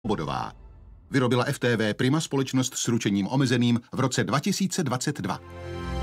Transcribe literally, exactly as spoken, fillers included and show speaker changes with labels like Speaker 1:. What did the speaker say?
Speaker 1: Bodová. Vyrobila F T V Prima společnost s ručením omezeným v roce dva tisíce dvacet dva.